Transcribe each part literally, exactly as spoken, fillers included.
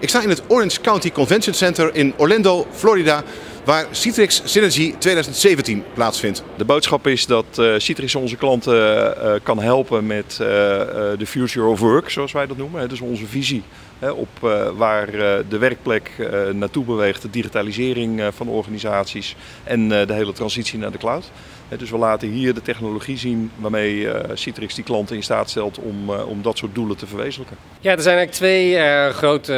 Ik sta in het Orange County Convention Center in Orlando, Florida, waar Citrix Synergy tweeduizend zeventien plaatsvindt. De boodschap is dat uh, Citrix onze klanten uh, kan helpen met uh, uh, de future of work, zoals wij dat noemen. Dus onze visie hè, op uh, waar uh, de werkplek uh, naartoe beweegt, de digitalisering uh, van organisaties en uh, de hele transitie naar de cloud. Dus we laten hier de technologie zien waarmee uh, Citrix die klanten in staat stelt om, uh, om dat soort doelen te verwezenlijken. Ja, er zijn eigenlijk twee uh, grote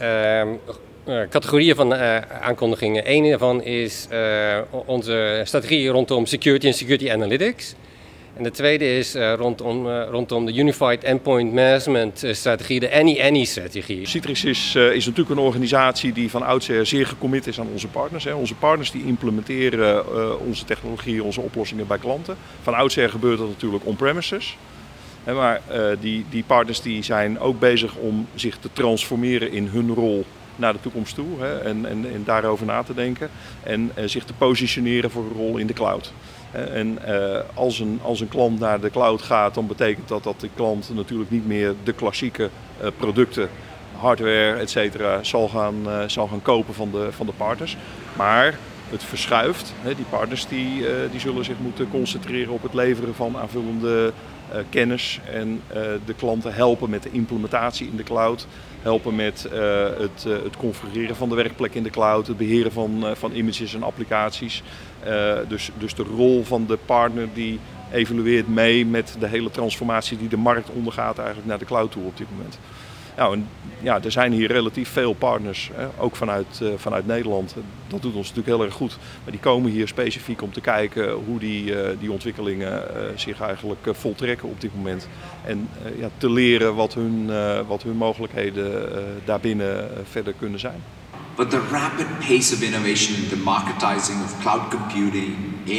uh, uh, categorieën van uh, aankondigingen. Eén daarvan is uh, onze strategie rondom security en security analytics. En de tweede is uh, rondom, uh, rondom de Unified Endpoint Management strategie, de Any-Any strategie. Citrix is, uh, is natuurlijk een organisatie die van oudsher zeer gecommit is aan onze partners. Hè. Onze partners die implementeren uh, onze technologie, onze oplossingen bij klanten. Van oudsher gebeurt dat natuurlijk on-premises. Hè, maar uh, die, die partners die zijn ook bezig om zich te transformeren in hun rol naar de toekomst toe. Hè, en, en, en daarover na te denken. En uh, zich te positioneren voor een rol in de cloud. En uh, als, een, als een klant naar de cloud gaat, dan betekent dat dat de klant natuurlijk niet meer de klassieke uh, producten, hardware, et cetera, zal gaan, uh, zal gaan kopen van de, van de partners. Maar het verschuift. Hè, die partners die, uh, die zullen zich moeten concentreren op het leveren van aanvullende uh, kennis en uh, de klanten helpen met de implementatie in de cloud. Helpen met uh, het, uh, het configureren van de werkplek in de cloud, het beheren van, uh, van images en applicaties. Uh, dus, dus de rol van de partner die evolueert mee met de hele transformatie die de markt ondergaat eigenlijk naar de cloud toe op dit moment. Nou, en, ja, er zijn hier relatief veel partners, hè, ook vanuit, uh, vanuit Nederland. Dat doet ons natuurlijk heel erg goed. Maar die komen hier specifiek om te kijken hoe die, uh, die ontwikkelingen uh, zich eigenlijk uh, voltrekken op dit moment. En uh, ja, te leren wat hun, uh, wat hun mogelijkheden uh, daarbinnen uh, verder kunnen zijn. But the rapid pace of innovation in democratizing of cloud computing,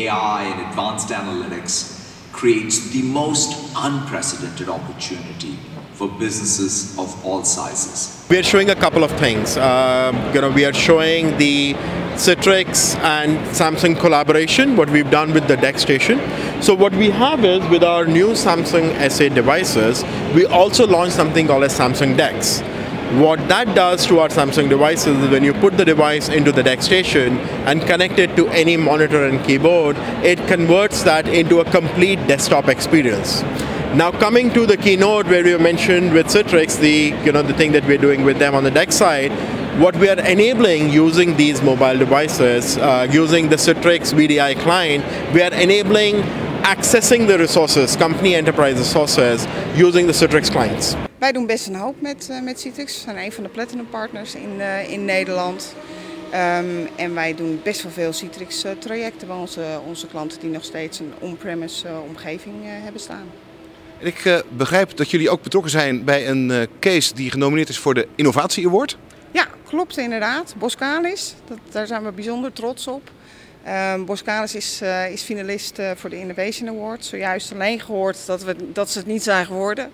A I and advanced analytics creates the most unprecedented opportunity for businesses of all sizes. We are showing a couple of things. Uh, you know, we are showing the Citrix and Samsung collaboration, what we've done with the DeckStation. So what we have is, with our new Samsung S eight devices, we also launched something called as Samsung DeX. What that does to our Samsung devices is when you put the device into the DeckStation and connect it to any monitor and keyboard, it converts that into a complete desktop experience. Now, coming to the keynote where we mentioned with Citrix, the you know the thing that we're doing with them on the DeX side, what we are enabling using these mobile devices, uh, using the Citrix V D I client, we are enabling accessing the resources, company enterprise resources, using the Citrix clients. Wij doen best een hoop met, uh, met Citrix. We zijn een van de platinum partners in, uh, in Nederland. Um, en wij doen best wel veel Citrix uh, trajecten bij onze, onze klanten die nog steeds een on-premise uh, omgeving uh, hebben staan. En ik uh, begrijp dat jullie ook betrokken zijn bij een uh, case die genomineerd is voor de Innovatie Award. Ja, klopt inderdaad. Boskalis, dat, daar zijn we bijzonder trots op. Um, Boskalis is, uh, is finalist uh, voor de Innovation Award. Zojuist alleen gehoord dat, we, dat ze het niet zijn geworden.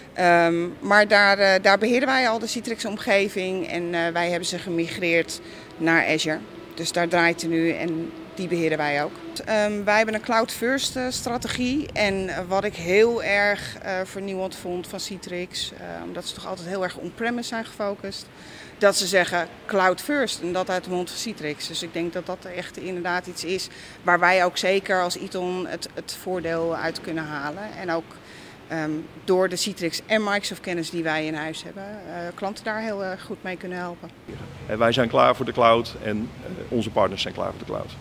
Um, maar daar, uh, daar beheren wij al de Citrix-omgeving en uh, wij hebben ze gemigreerd naar Azure. Dus daar draait het nu en die beheren wij ook. Um, wij hebben een cloud-first uh, strategie en uh, wat ik heel erg uh, vernieuwend vond van Citrix, uh, omdat ze toch altijd heel erg on-premise zijn gefocust, dat ze zeggen cloud-first en dat uit de mond van Citrix. Dus ik denk dat dat echt inderdaad iets is waar wij ook zeker als Iton het, het voordeel uit kunnen halen. En ook Um, door de Citrix en Microsoft kennis die wij in huis hebben, uh, klanten daar heel uh, goed mee kunnen helpen. En wij zijn klaar voor de cloud en uh, onze partners zijn klaar voor de cloud.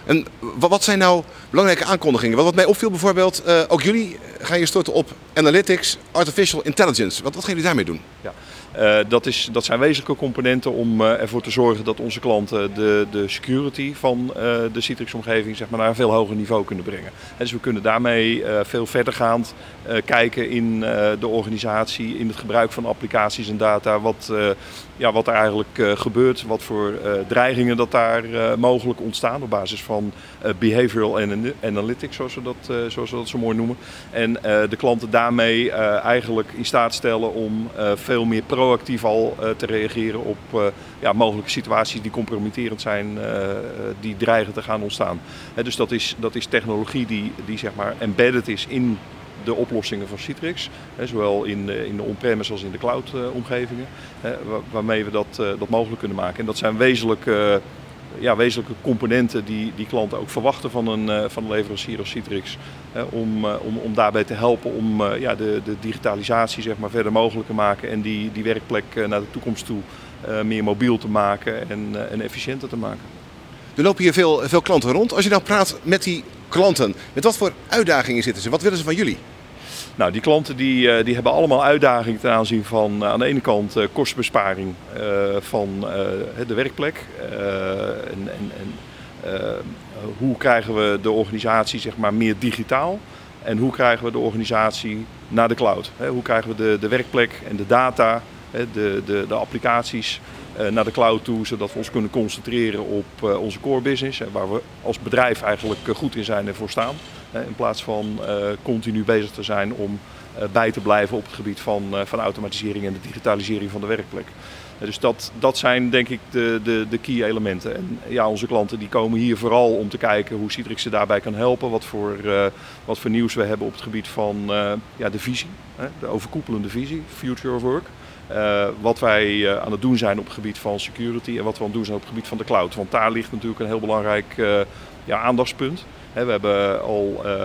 En wat zijn nou belangrijke aankondigingen? Wat mij opviel bijvoorbeeld, uh, ook jullie gaan je storten op analytics, artificial intelligence. Wat, wat gaan jullie daarmee doen? Ja. Uh, dat, is, dat zijn wezenlijke componenten om uh, ervoor te zorgen dat onze klanten de, de security van uh, de Citrix-omgeving zeg maar, naar een veel hoger niveau kunnen brengen. En dus we kunnen daarmee uh, veel verdergaand uh, kijken in uh, de organisatie, in het gebruik van applicaties en data, wat, uh, ja, wat er eigenlijk uh, gebeurt, wat voor uh, dreigingen dat daar uh, mogelijk ontstaan op basis van uh, behavioral analytics, zoals we, dat, uh, zoals we dat zo mooi noemen. En uh, de klanten daarmee uh, eigenlijk in staat stellen om uh, veel meer pro proactief al uh, te reageren op uh, ja, mogelijke situaties die compromitterend zijn, uh, die dreigen te gaan ontstaan. He, dus dat is, dat is technologie die, die zeg maar embedded is in de oplossingen van Citrix, he, zowel in de, in de on-premise als in de cloud uh, omgevingen, he, waar, waarmee we dat, uh, dat mogelijk kunnen maken. En dat zijn wezenlijke, uh, ja, wezenlijke componenten die, die klanten ook verwachten van een, uh, van een leverancier als Citrix. He, om, uh, om, om daarbij te helpen om uh, ja, de, de digitalisatie zeg maar, verder mogelijk te maken en die, die werkplek uh, naar de toekomst toe uh, meer mobiel te maken en, uh, en efficiënter te maken. Er lopen hier veel, veel klanten rond. Als je nou praat met die klanten, met wat voor uitdagingen zitten ze? Wat willen ze van jullie? Nou, die klanten die, die hebben allemaal uitdagingen ten aanzien van uh, aan de ene kant uh, kostenbesparing uh, van uh, de werkplek. Uh, en, en, en, uh, hoe krijgen we de organisatie zeg maar, meer digitaal? En hoe krijgen we de organisatie naar de cloud? Hè? Hoe krijgen we de, de werkplek en de data, hè, de, de, de applicaties uh, naar de cloud toe, zodat we ons kunnen concentreren op uh, onze core business, hè, waar we als bedrijf eigenlijk uh, goed in zijn en voor staan. In plaats van uh, continu bezig te zijn om uh, bij te blijven op het gebied van, uh, van automatisering en de digitalisering van de werkplek. Uh, dus dat, dat zijn denk ik de, de, de key elementen. En ja, onze klanten die komen hier vooral om te kijken hoe Citrix ze daarbij kan helpen. Wat voor, uh, wat voor nieuws we hebben op het gebied van uh, ja, de visie, hè, de overkoepelende visie, Future of Work. Uh, wat wij uh, aan het doen zijn op het gebied van security en wat we aan het doen zijn op het gebied van de cloud. Want daar ligt natuurlijk een heel belangrijk uh, ja, aandachtspunt. He, we hebben al uh,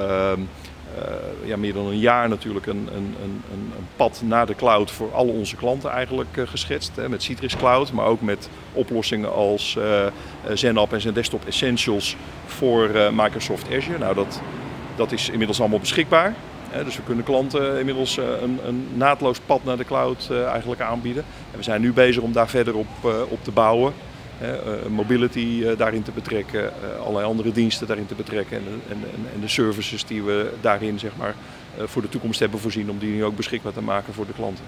uh, ja, meer dan een jaar natuurlijk een, een, een, een pad naar de cloud voor alle onze klanten eigenlijk uh, geschetst. He, met Citrix Cloud, maar ook met oplossingen als uh, ZenApp en ZenDesktop Essentials voor uh, Microsoft Azure. Nou, dat, dat is inmiddels allemaal beschikbaar. He, dus we kunnen klanten inmiddels uh, een, een naadloos pad naar de cloud uh, eigenlijk aanbieden. En we zijn nu bezig om daar verder op, uh, op te bouwen. Uh, mobility uh, daarin te betrekken, uh, allerlei andere diensten daarin te betrekken en, en, en de services die we daarin zeg maar, uh, voor de toekomst hebben voorzien om die nu ook beschikbaar te maken voor de klanten.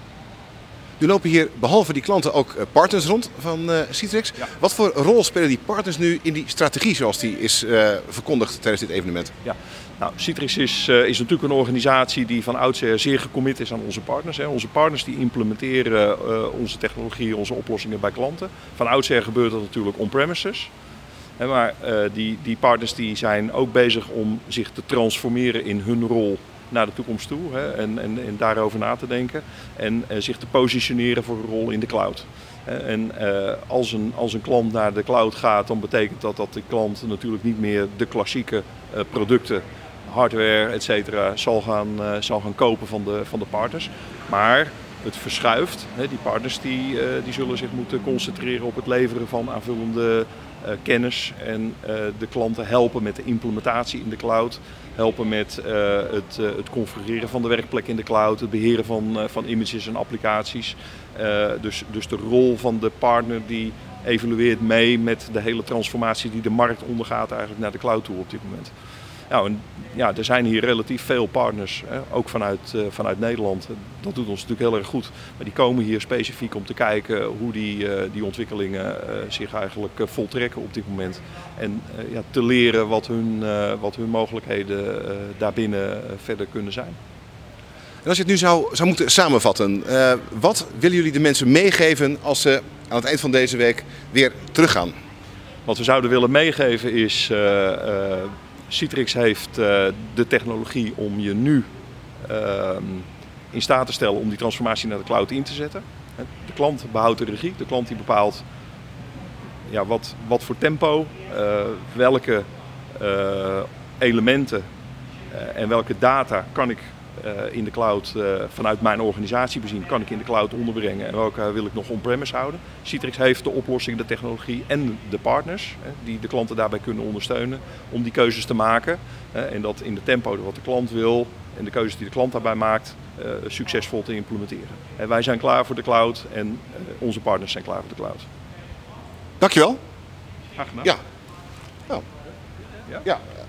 Nu lopen hier behalve die klanten ook partners rond van uh, Citrix. Ja. Wat voor rol spelen die partners nu in die strategie zoals die is uh, verkondigd tijdens dit evenement? Ja. Nou, Citrix is, uh, is natuurlijk een organisatie die van oudsher zeer gecommit is aan onze partners. Hè. Onze partners die implementeren uh, onze technologie, onze oplossingen bij klanten. Van oudsher gebeurt dat natuurlijk on-premises. Hè, maar uh, die, die partners die zijn ook bezig om zich te transformeren in hun rol naar de toekomst toe. Hè, en, en, en daarover na te denken. En uh, zich te positioneren voor een rol in de cloud. En uh, als, een, als een klant naar de cloud gaat, dan betekent dat dat de klant natuurlijk niet meer de klassieke uh, producten, hardware, et cetera, zal gaan, uh, zal gaan kopen van de, van de partners. Maar het verschuift. Hè, die partners die, uh, die zullen zich moeten concentreren op het leveren van aanvullende uh, kennis. En uh, de klanten helpen met de implementatie in de cloud. Helpen met uh, het, uh, het configureren van de werkplek in de cloud. Het beheren van, uh, van images en applicaties. Uh, dus, dus de rol van de partner die evolueert mee met de hele transformatie die de markt ondergaat eigenlijk naar de cloud toe op dit moment. Nou, en, ja, er zijn hier relatief veel partners, hè, ook vanuit, uh, vanuit Nederland. Dat doet ons natuurlijk heel erg goed. Maar die komen hier specifiek om te kijken hoe die, uh, die ontwikkelingen uh, zich eigenlijk uh, voltrekken op dit moment. En uh, ja, te leren wat hun, uh, wat hun mogelijkheden uh, daarbinnen uh, verder kunnen zijn. En als je het nu zou, zou moeten samenvatten, uh, wat willen jullie de mensen meegeven als ze aan het eind van deze week weer teruggaan? Wat we zouden willen meegeven is, uh, uh, Citrix heeft uh, de technologie om je nu uh, in staat te stellen om die transformatie naar de cloud in te zetten. De klant behoudt de regie, de klant die bepaalt ja, wat, wat voor tempo, uh, welke uh, elementen uh, en welke data kan ik uh, in de cloud uh, vanuit mijn organisatie bezien, kan ik in de cloud onderbrengen en welke uh, wil ik nog on-premise houden. Citrix heeft de oplossing, de technologie en de partners uh, die de klanten daarbij kunnen ondersteunen om die keuzes te maken. Uh, en dat in de tempo wat de klant wil en de keuzes die de klant daarbij maakt uh, succesvol te implementeren. En wij zijn klaar voor de cloud en uh, onze partners zijn klaar voor de cloud. Dankjewel. Graag gedaan. Ja. Nou. Ja. ja.